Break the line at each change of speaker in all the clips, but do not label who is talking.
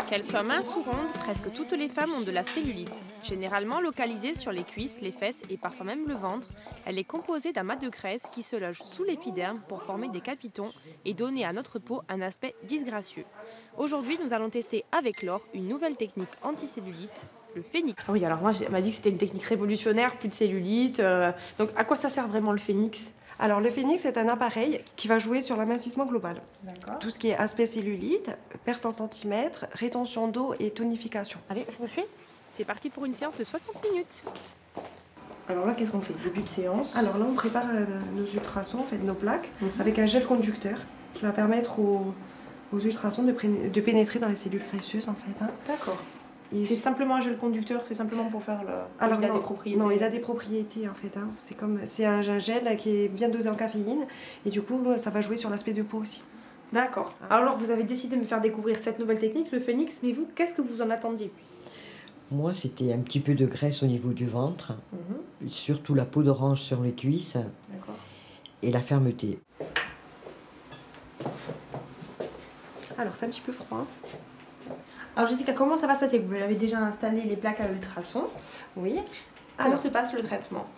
Qu'elles soient minces ou rondes, presque toutes les femmes ont de la cellulite. Généralement localisée sur les cuisses, les fesses et parfois même le ventre, elle est composée d'un mat de graisse qui se loge sous l'épiderme pour former des capitons et donner à notre peau un aspect disgracieux. Aujourd'hui, nous allons tester avec Laure une nouvelle technique anticellulite, le phénix.
Ah oui, alors moi, elle m'a dit que c'était une technique révolutionnaire, plus de cellulite. Donc, à quoi ça sert vraiment le phénix?
Alors le phénix est un appareil qui va jouer sur l'amincissement global.
D'accord.
Tout ce qui est aspect cellulite, perte en centimètres, rétention d'eau et tonification.
Allez, je me suis.
C'est parti pour une séance de 60 minutes.
Alors là, qu'est-ce qu'on fait? Début de séance.
Alors là, on prépare nos ultrasons, on fait nos plaques, avec un gel conducteur qui va permettre aux ultrasons de pénétrer dans les cellules graisseuses en fait.
D'accord.
Et
C'est simplement un gel conducteur, c'est simplement pour faire le.
Alors
il a
non,
des propriétés.
non, il a des propriétés en fait. C'est un gel qui est bien dosé en caféine et du coup, ça va jouer sur l'aspect de peau aussi.
D'accord. Alors, vous avez décidé de me faire découvrir cette nouvelle technique, le phénix, mais vous, qu'est-ce que vous en attendiez?
Moi, c'était un petit peu de graisse au niveau du ventre, surtout la peau d'orange sur les cuisses
D'accord.
et la fermeté.
Alors c'est un petit peu froid.
Alors, Jessica, comment ça va se passer? Vous avez déjà installé les plaques à ultrasons.
Oui.
Comment
Alors,
se passe le traitement?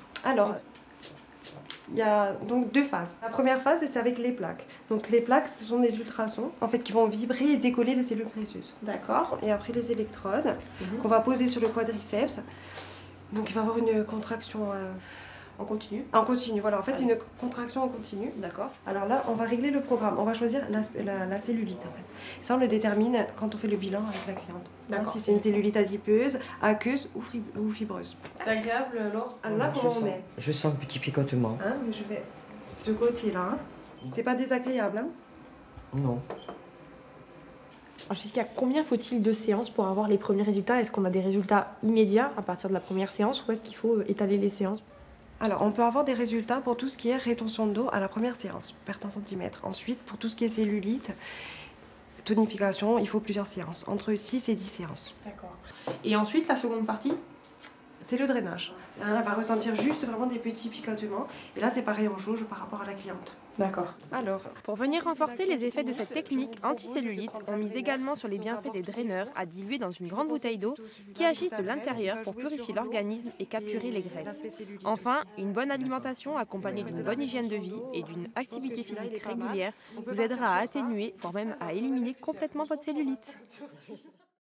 il y a donc deux phases. La première phase, c'est avec les plaques. Donc les plaques, ce sont des ultrasons en fait, qui vont vibrer et décoller les cellules graisseuses.
D'accord.
Et après les électrodes qu'on va poser sur le quadriceps. Donc il va y avoir une contraction
On continue.
en continu. Voilà, en fait, c'est une contraction en continu.
D'accord.
Alors là, on va régler le programme. On va choisir la cellulite en fait. Ça, on le détermine quand on fait le bilan avec la cliente.
D'accord.
Si c'est une cellulite adipeuse, aqueuse ou fibreuse.
C'est agréable, Laure?
Alors là,
Je
comment on
sens-
met
Je sens un petit picotement.
Mais je vais ce côté-là. C'est pas désagréable.
Non.
Alors, Jessica, combien faut-il de séances pour avoir les premiers résultats? Est-ce qu'on a des résultats immédiats à partir de la première séance ou est-ce qu'il faut étaler les séances?
Alors, on peut avoir des résultats pour tout ce qui est rétention d'eau à la première séance, perte en centimètres. Ensuite, pour tout ce qui est cellulite, tonification, il faut plusieurs séances, entre 6 et 10 séances.
D'accord. Et ensuite, la seconde partie?
C'est le drainage. Elle va ressentir juste vraiment des petits picotements. Et là, c'est pareil, on jauge par rapport à la cliente.
D'accord.
Alors,
Pour venir renforcer les effets de cette technique anticellulite, on mise également sur les bienfaits des draineurs à diluer dans une grande bouteille d'eau qui agissent de l'intérieur pour purifier l'organisme et capturer les graisses. Enfin, une bonne alimentation accompagnée d'une bonne hygiène de vie et d'une activité physique régulière vous aidera à atténuer, voire même à éliminer complètement votre cellulite.